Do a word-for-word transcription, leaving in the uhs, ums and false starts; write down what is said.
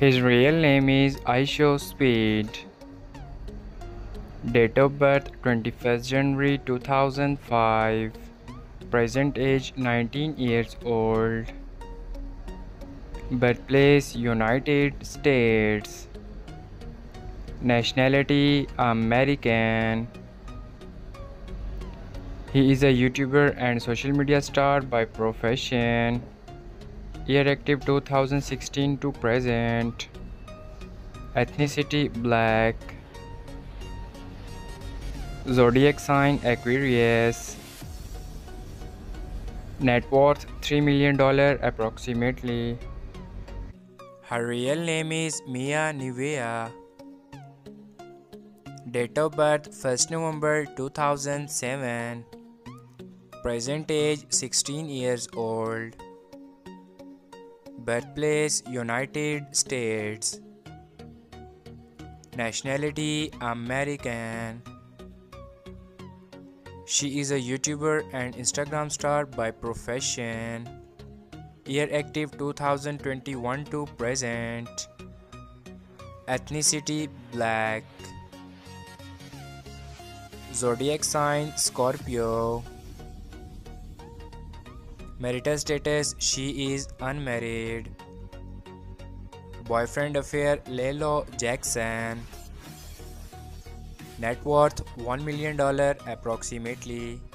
His real name is Aisho Speed. Date of birth twenty-first January two thousand five. Present age nineteen years old. Birthplace United States. Nationality American. He is a YouTuber and social media star by profession. Year active two thousand sixteen to present. Ethnicity black. Zodiac sign Aquarius. Net worth three million dollars approximately. Her real name is Mia Nivea. Date of birth first November two thousand seven. Present age sixteen years old. Birthplace United States. Nationality American. She is a YouTuber and Instagram star by profession. Year active two thousand twenty-one to present. Ethnicity black. Zodiac sign Scorpio. Marital status she is unmarried. Boyfriend affair Lelo Jackson. Net worth one million dollars approximately.